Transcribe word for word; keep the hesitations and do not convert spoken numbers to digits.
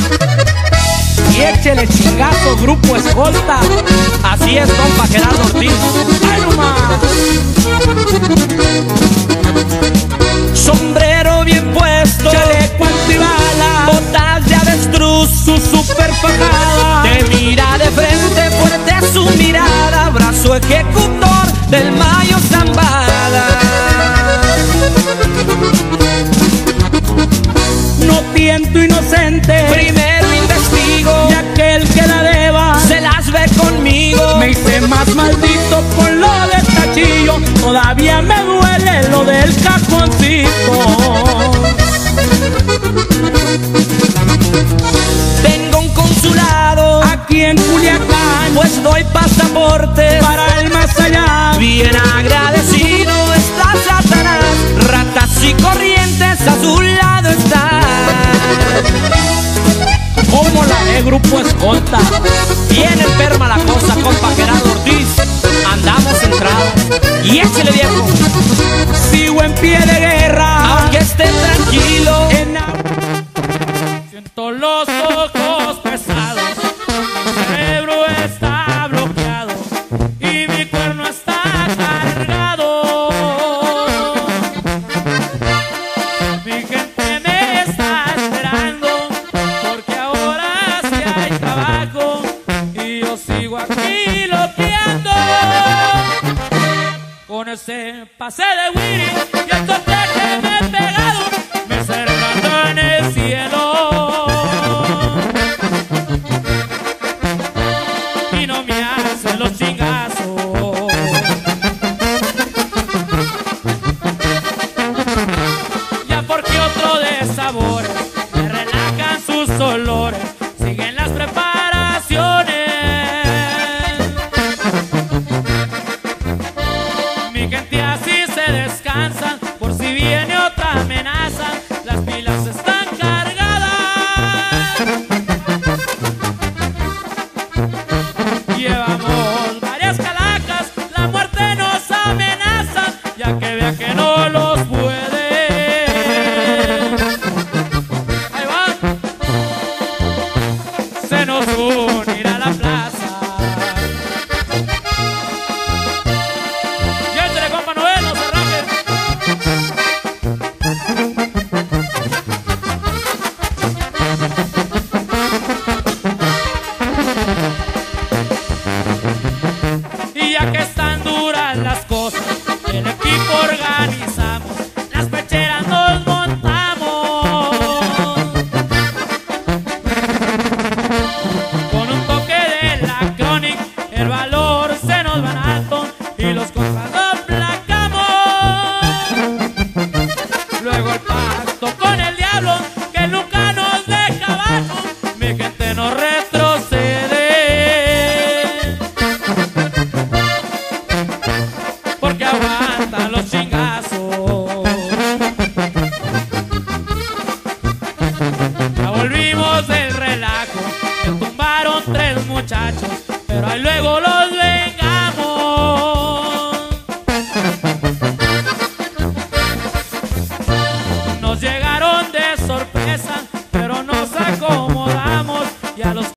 Y échele chingazo, Grupo Escolta. Así es, compa Gerardo Ortiz. ¡Ay, nomás! Sombrero bien puesto, Chaleco antibala, botas de avestruz, su super fajada. te mira de frente, fuerte su mirada, brazo ejecutor del Mayo Zambada. No tiento inocente, Primero investigo, y aquel que la deba se las ve conmigo. me hice más maldito con lo de Tachillo. Todavía me duele lo del cajoncito. Tengo un consulado Aquí en Culiacán, pues doy pasaportes para el más allá. Bien agradecido está Satanás, ratas y corrientes a su lado están. Como la de Grupo Escolta. Bien enferma la cosa, compa Gerardo Ortiz. Andamos centrados y échele viejo. Sigo en pie de guerra, Aunque esté tranquilo, en la... Siento los ojos pesados, mi cerebro está bloqueado y mi cuerno está cargado. Mi gente me está esperando porque ahora sí hay trabajo y yo sigo aquí loqueando con ese pase de Willy y el corte que me he pegado me cerrando en el cielo y no me hacen los chingazos. Ya porque otro de sabores me relajan sus olores, siguen las preparaciones. Mi gente así se descansa por si viene otra amenaza, las pilas están cargadas. Llevamos varias calacas, la muerte nos amenaza, ya que vea que no los puede. Ahí va. Se nos unirá la plaza. Y échale, compa Noel, no se arranque. Y ya que están duras las cosas, el equipo organizamos, las pecheras nos montamos. Con un toque de electronic, el valor se nos va en alto y los contras nos placamos. Luego el pacto con el diablo, que nunca nos deja abajo, mi gente no retrocede. Porque aguantan los chingazos. Ya volvimos del relajo, me tumbaron tres muchachos, pero ahí luego los vengamos. Nos llegaron de sorpresa, pero nos acomodamos y a los